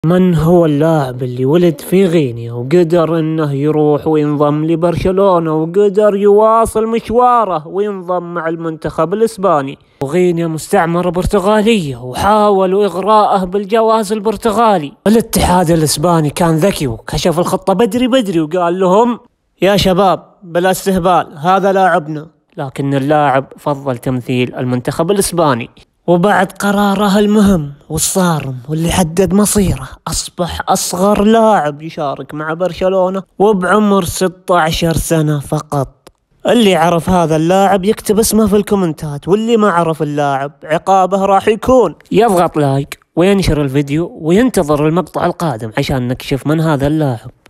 من هو اللاعب اللي ولد في غينيا وقدر انه يروح وينضم لبرشلونة وقدر يواصل مشواره وينضم مع المنتخب الاسباني؟ وغينيا مستعمرة برتغالية وحاولوا اغراءه بالجواز البرتغالي. الاتحاد الاسباني كان ذكي وكشف الخطة بدري وقال لهم يا شباب بلا استهبال، هذا لاعبنا. لكن اللاعب فضل تمثيل المنتخب الاسباني، وبعد قراره المهم والصارم واللي حدد مصيره أصبح أصغر لاعب يشارك مع برشلونة وبعمر 16 سنة فقط. اللي عرف هذا اللاعب يكتب اسمه في الكومنتات، واللي ما عرف اللاعب عقابه راح يكون يضغط لايك وينشر الفيديو وينتظر المقطع القادم عشان نكشف من هذا اللاعب.